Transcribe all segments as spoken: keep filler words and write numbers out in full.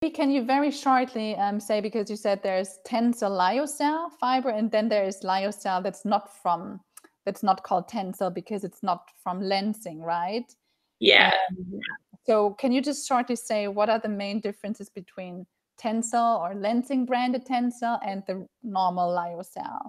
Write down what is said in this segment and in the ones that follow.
maybe can you very shortly um, say, because you said there's Tencel lyocell fiber, and then there is lyocell that's not from, that's not called Tencel because it's not from Lenzing, right? Yeah. Um, so can you just shortly say what are the main differences between Tencel or Lenzing branded Tencel and the normal lyocell?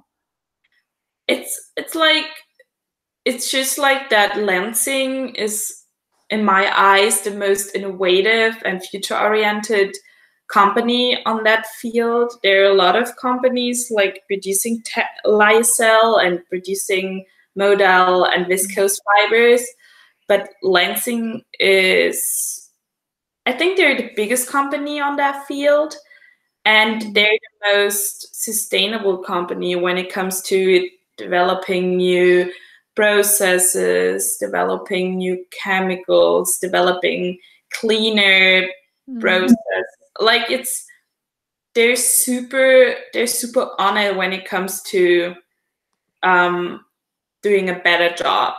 It's it's like it's just like that Lenzing is, in my eyes, the most innovative and future-oriented company on that field. There are a lot of companies like producing lyocell and producing modal and viscose fibers, but Lenzing is, I think they're the biggest company on that field, and they're the most sustainable company when it comes to developing new processes, developing new chemicals, developing cleaner mm. processes. Like it's, they're super, they're super on it when it comes to um, doing a better job.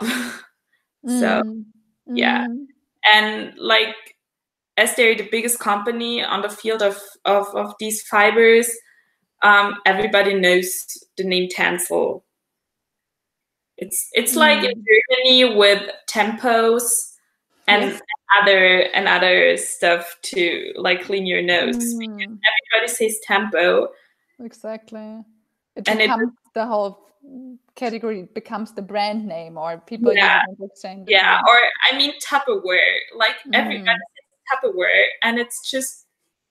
So mm. yeah, Mm. and like, as they're the biggest company on the field of, of, of these fibers, um, everybody knows the name Tencel. It's it's mm. like in Germany with Tempos and yes. other and other stuff to like clean your nose. Mm. Because everybody says Tempo. Exactly. It and becomes it, the whole category becomes the brand name, or people yeah, use it exchange. Yeah, or I mean Tupperware. Like mm. everybody says Tupperware, and it's just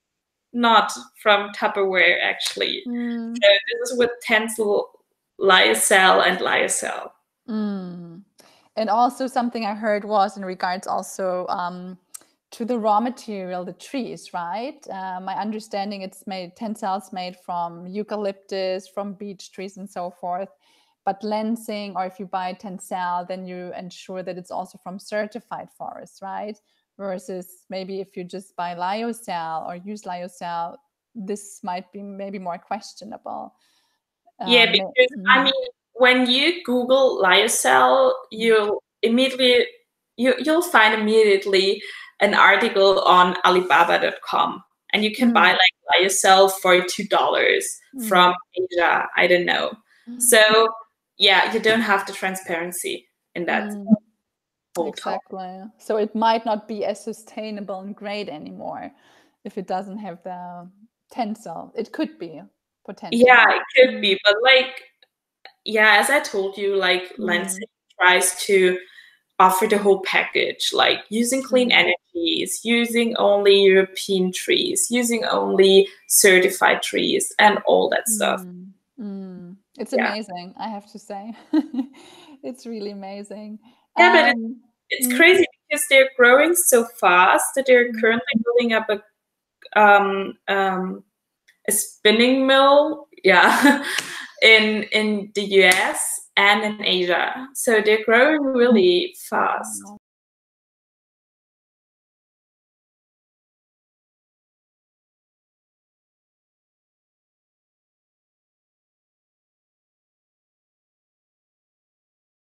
not from Tupperware actually. Mm. So this is with Tencel, lyocell, and lyocell. Mm. And also something I heard was in regards also um, to the raw material, the trees, right? Uh, my understanding, it's made, Tencel's made from eucalyptus, from beech trees and so forth. But Lenzing, or if you buy Tencel, then you ensure that it's also from certified forests, right? Versus maybe if you just buy lyocell or use lyocell, this might be maybe more questionable. Yeah, um, because mm. I mean, when you Google lyocell, you'll immediately you you'll find immediately an article on Alibaba dot com, and you can mm. buy like lyocell for two dollars mm. from Asia. I don't know. Mm. So yeah, you don't have the transparency in that. Mm. Whole exactly. talk. So it might not be as sustainable and great anymore if it doesn't have the Tencel. It could be potentially. Yeah, it could mm. be, but like, yeah, as I told you, like mm. Lenzing tries to offer the whole package, like using clean mm. energies, using only European trees, using only certified trees, and all that stuff. Mm. Mm. It's yeah. amazing, I have to say. It's really amazing. Yeah, but um, it's, it's mm. crazy because they're growing so fast that they're mm. currently building up a um, um, a spinning mill, yeah, in in the U S and in Asia. So they're growing really fast.